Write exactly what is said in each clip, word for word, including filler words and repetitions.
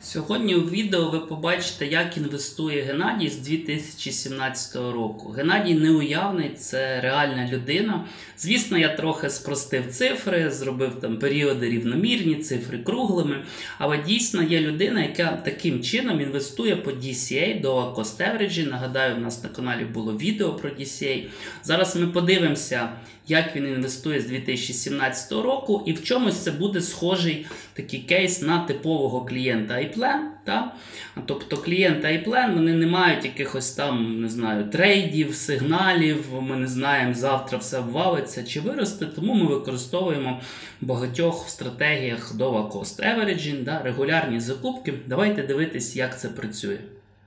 Сьогодні у відео ви побачите, як інвестує Геннадій з дві тисячі сімнадцятого року. Геннадій неуявний, це реальна людина. Звісно, я трохи спростив цифри, зробив там періоди рівномірні, цифри круглими. Але дійсно є людина, яка таким чином інвестує по ді сі ей, Dollar Cost Averaging. Нагадаю, у нас на каналі було відео про ді сі ей. Зараз ми подивимося, як він інвестує з дві тисячі сімнадцятого року, і в чомусь це буде схожий такий кейс на типового клієнта iPlan. Та? Тобто клієнти iPlan, вони не мають якихось там, не знаю, трейдів, сигналів, ми не знаємо, завтра все обвалиться чи виросте, тому ми використовуємо в багатьох стратегіях Dollar Cost Averaging, да? Регулярні закупки. Давайте дивитись, як це працює.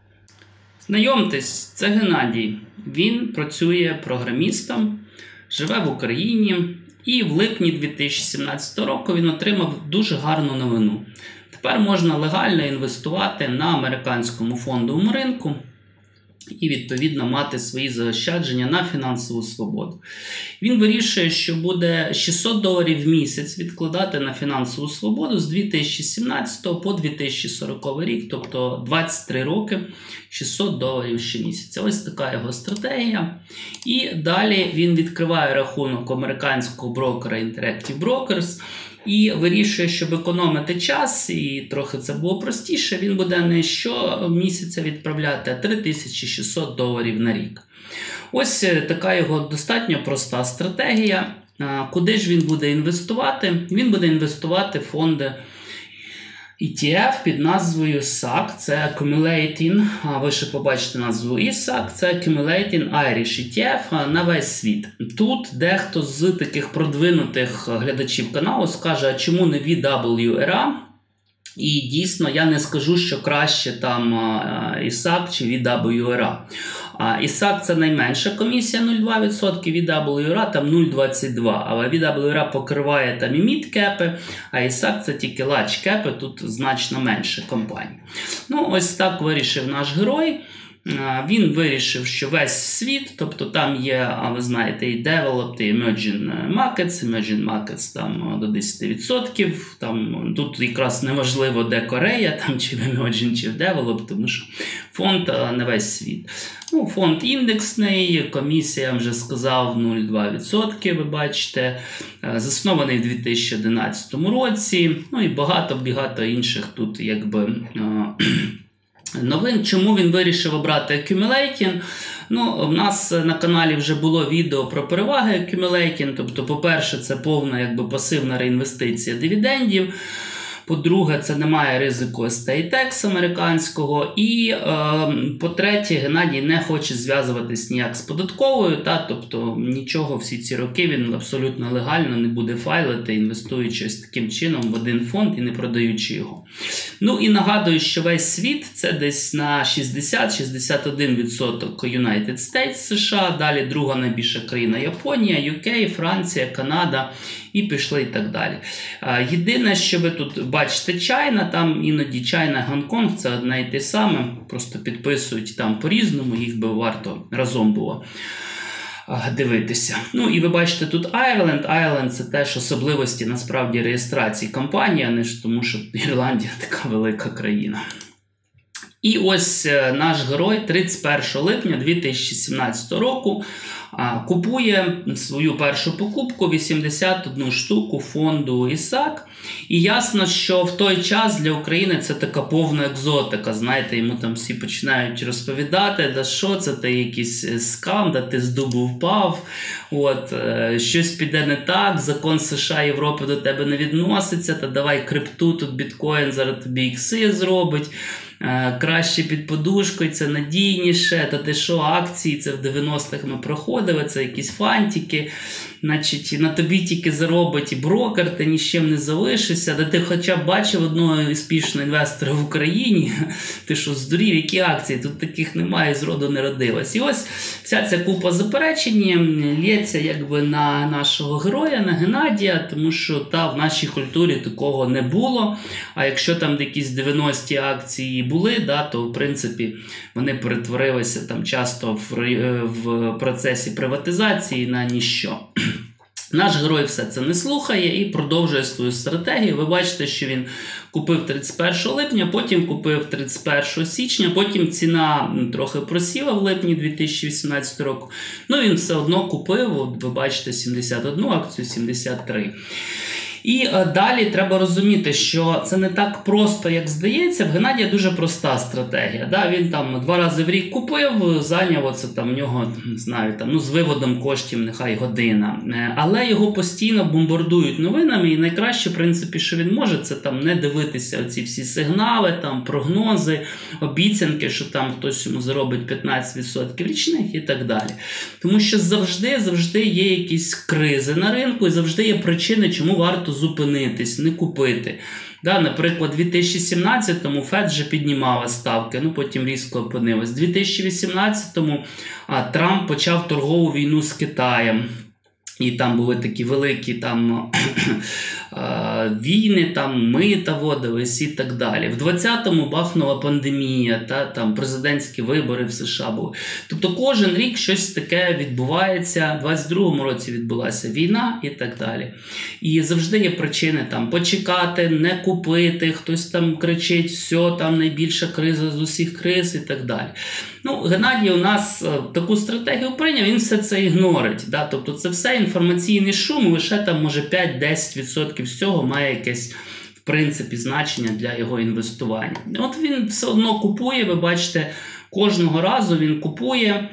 Знайомтесь, це Геннадій. Він працює програмістом, живе в Україні, і в липні дві тисячі сімнадцятого року він отримав дуже гарну новину. Тепер можна легально інвестувати на американському фондовому ринку і, відповідно, мати свої заощадження на фінансову свободу. Він вирішує, що буде шістсот доларів в місяць відкладати на фінансову свободу з дві тисячі сімнадцятого по дві тисячі сороковий рік, тобто двадцять три роки, шістсот доларів щомісяця. Ось така його стратегія. І далі він відкриває рахунок американського брокера Interactive Brokers, і вирішує, щоб економити час, і трохи це було простіше, він буде не щомісяця відправляти, а три тисячі шістсот доларів на рік. Ось така його достатньо проста стратегія. Куди ж він буде інвестувати? Він буде інвестувати в фонди і ті еф під назвою сак, це Accumulating, ви ще побачите назву і сак, це Accumulating Irish і ті еф на весь світ. Тут дехто з таких продвинутих глядачів каналу скаже, а чому не ві дабл ю ар а? І дійсно, я не скажу, що краще там і сак чи ві дабл ю ар а. і сак це найменша комісія нуль цілих два десятих відсотка, ві дабл ю ар а там нуль цілих двадцять два відсотка. Але ві дабл ю ар а покриває там і мідкепи, а і сак це тільки ларджкепи, тут значно менше компаній. Ну, ось так вирішив наш герой. Він вирішив, що весь світ, тобто там є, ви знаєте, і Developed, і Emerging Markets, Emerging Markets там до десять відсотків, там, тут якраз неважливо, де Корея, там чи в Emerging, чи в Developed, тому що фонд не весь світ. Ну, фонд індексний, комісія, я вже сказав, нуль цілих два десятих відсотка, ви бачите, заснований у дві тисячі одинадцятому році, ну і багато-багато інших тут, якби, новин. Чому він вирішив обрати Accumulating? Ну, в нас на каналі вже було відео про переваги Accumulating, тобто, по-перше, це повна, якби, пасивна реінвестиція дивідендів. По-друге, це немає ризику estate tax американського. І, е, по-третє, Геннадій не хоче зв'язуватись ніяк з податковою, та, тобто нічого всі ці роки він абсолютно легально не буде файлити, інвестуючи ось таким чином в один фонд і не продаючи його. Ну і нагадую, що весь світ це десь на шістдесят - шістдесят один відсоток United States, США, далі друга найбільша країна Японія, ю кей, Франція, Канада і пішли і так далі. Єдине, що ви тут бачите, Чайна, там іноді Чайна, Гонконг, це одне і те саме, просто підписують там по-різному, їх би варто разом було дивитися. Ну і ви бачите тут Айрленд. Айрленд – це теж особливості, насправді, реєстрації компанії, а не ж тому, що Ірландія така велика країна. І ось наш герой тридцять першого липня дві тисячі сімнадцятого року купує свою першу покупку, вісімдесят одну штуку фонду і сак. І ясно, що в той час для України це така повна екзотика. Знаєте, йому там всі починають розповідати, да що це, ти якийсь скам, да ти з дубу впав, от, щось піде не так, закон США, Європи до тебе не відноситься, та давай крипту, тут біткоін зараз тобі ікси зробить. Краще під подушкою, це надійніше, та ти що, акції, це в дев'яностих ми проходили, це якісь фантики, значить, на тобі тільки заробить і брокер, ти ні з чим не залишишся, та ти хоча б бачив одного успішного інвестора в Україні, ти що, здурів, які акції, тут таких немає, зроду не родилось. І ось вся ця купа заперечень лється якби на нашого героя, на Геннадія, тому що та в нашій культурі такого не було, а якщо там якісь дев'яності акції були, да, то в принципі вони перетворилися там часто в, в процесі приватизації на ніщо. Наш герой все це не слухає і продовжує свою стратегію. Ви бачите, що він купив тридцять першого липня, потім купив тридцять першого січня, потім ціна трохи просіла в липні дві тисячі вісімнадцятого року. Ну, він все одно купив, от ви бачите, сімдесят одну акцію, сімдесят три. І далі треба розуміти, що це не так просто, як здається. В Геннадія дуже проста стратегія. Да? Він там два рази в рік купив, зайняв оце там в нього, не знаю, там, ну, з виводом коштів нехай година. Але його постійно бомбардують новинами, і найкраще, в принципі, що він може, це там не дивитися оці всі сигнали, там, прогнози, обіцянки, що там хтось йому заробить п'ятнадцять відсотків річних і так далі. Тому що завжди, завжди є якісь кризи на ринку, і завжди є причини, чому варто зупинитись, не купити. Да, наприклад, у дві тисячі сімнадцятому Фед вже піднімала ставки, ну потім різко опинилась. У дві тисячі вісімнадцятому а, Трамп почав торгову війну з Китаєм. І там були такі великі там, війни, там мита вводились і так далі. В двадцятому бахнула пандемія, та, там президентські вибори в США були. Тобто кожен рік щось таке відбувається. В двадцять другому році відбулася війна і так далі. І завжди є причини там почекати, не купити, хтось там кричить, все, там найбільша криза з усіх криз і так далі. Ну, Геннадій у нас таку стратегію прийняв, він все це ігнорить. Да? Тобто це все інформаційний шум, лише там може п'ять-десять відсотків з цього має якесь, в принципі, значення для його інвестування. От він все одно купує, ви бачите, кожного разу він купує,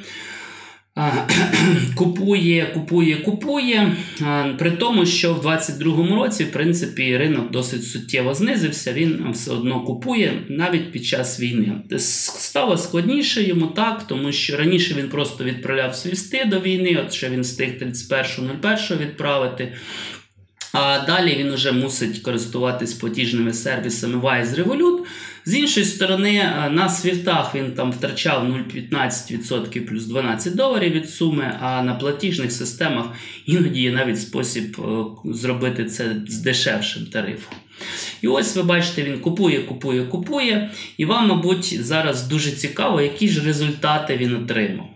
купує, купує, купує, при тому, що в двадцять другому році, в принципі, ринок досить суттєво знизився, він все одно купує навіть під час війни. Стало складніше йому так, тому що раніше він просто відправляв свісти до війни, от ще він встиг тридцять першого першого відправити, а далі він вже мусить користуватись платіжними сервісами Wise, Revolut. З іншої сторони, на свіфтах він там втрачав нуль цілих п'ятнадцять відсотків плюс дванадцять доларів від суми, а на платіжних системах іноді є навіть спосіб зробити це з дешевшим тарифом. І ось ви бачите, він купує, купує, купує, і вам, мабуть, зараз дуже цікаво, які ж результати він отримав.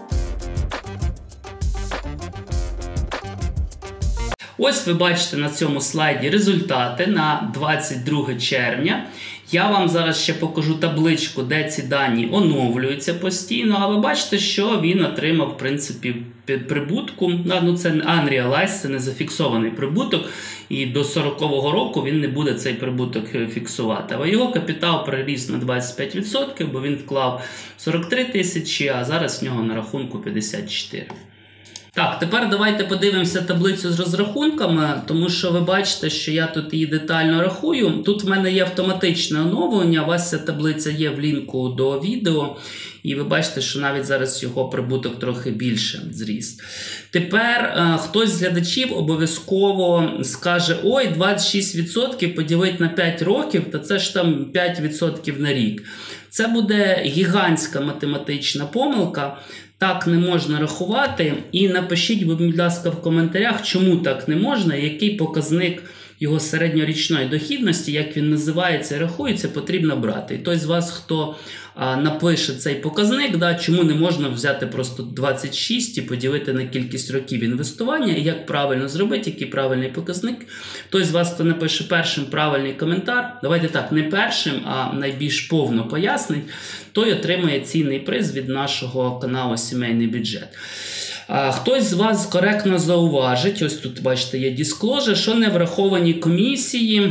Ось ви бачите на цьому слайді результати на двадцять друге червня. Я вам зараз ще покажу табличку, де ці дані оновлюються постійно, а ви бачите, що він отримав, в принципі, прибутку. Ну, це не unrealized, це не зафіксований прибуток, і до сорокового року він не буде цей прибуток фіксувати. А його капітал приріс на двадцять п'ять відсотків, бо він вклав сорок три тисячі, а зараз в нього на рахунку п'ятдесят чотири. Так, тепер давайте подивимося таблицю з розрахунками, тому що ви бачите, що я тут її детально рахую. Тут в мене є автоматичне оновлення, у вас ця таблиця є в лінку до відео, і ви бачите, що навіть зараз його прибуток трохи більше зріс. Тепер е, хтось з глядачів обов'язково скаже, ой, двадцять шість відсотків поділити на п'ять років, то це ж там п'ять відсотків на рік. Це буде гігантська математична помилка. Так не можна рахувати, і напишіть, будь ласка, в коментарях, чому так не можна, який показник його середньорічної дохідності, як він називається, рахується, потрібно брати. І той з вас, хто а, напише цей показник, да, чому не можна взяти просто двадцять шість і поділити на кількість років інвестування, і як правильно зробити, який правильний показник. Той з вас, хто напише першим правильний коментар, давайте так, не першим, а найбільш повно пояснить, той отримає цінний приз від нашого каналу «Сімейний бюджет». Хтось з вас коректно зауважить, ось тут, бачите, є disclosure, що не враховані комісії,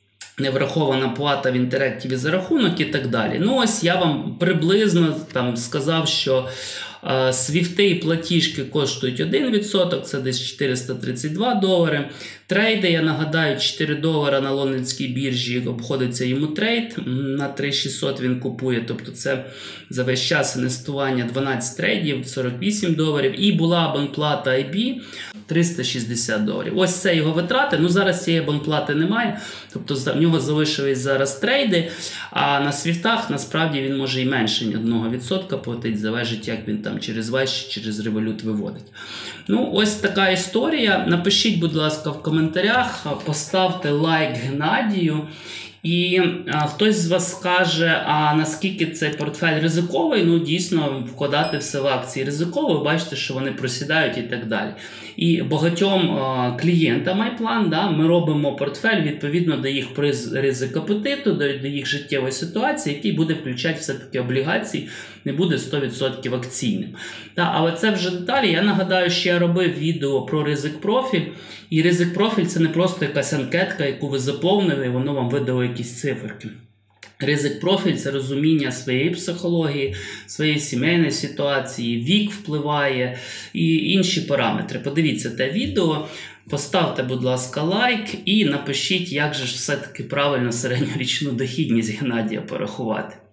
не врахована плата в інтерактиві за рахунок і так далі. Ну ось я вам приблизно там сказав, що е, свіфти і платіжки коштують один відсоток, це десь чотириста тридцять два долари. Трейди, я нагадаю, чотири долара на лондонській біржі обходиться йому трейд, на три тисячі шістсот він купує, тобто це за весь час інвестування дванадцять трейдів, сорок вісім доларів, і була абонплата ай бі триста шістдесят доларів. Ось це його витрати, ну зараз цієї абонплати немає, тобто в нього залишились зараз трейди, а на свіфтах насправді він може і менше одного відсотка платить, залежить як він там через Wise чи через Revolut виводить. Ну ось така історія, напишіть, будь ласка, в коментарях, поставте лайк Геннадію І а, хтось з вас скаже, а наскільки цей портфель ризиковий? Ну, дійсно, вкладати все в акції ризиково, ви бачите, що вони просідають і так далі. І багатьом а, клієнтам iPlan, да, ми робимо портфель відповідно до їх ризик апетиту, до, до їх життєвої ситуації, який буде включати все-таки облігації, не буде сто відсотків акційним. Та, але це вже деталі. Я нагадаю, що я робив відео про ризик-профіль. І ризик-профіль – це не просто якась анкетка, яку ви заповнили, і воно вам видало якісь циферки. Ризик-профіль – це розуміння своєї психології, своєї сімейної ситуації, вік впливає і інші параметри. Подивіться те відео, поставте, будь ласка, лайк і напишіть, як же ж все-таки правильно середньорічну дохідність Геннадія порахувати.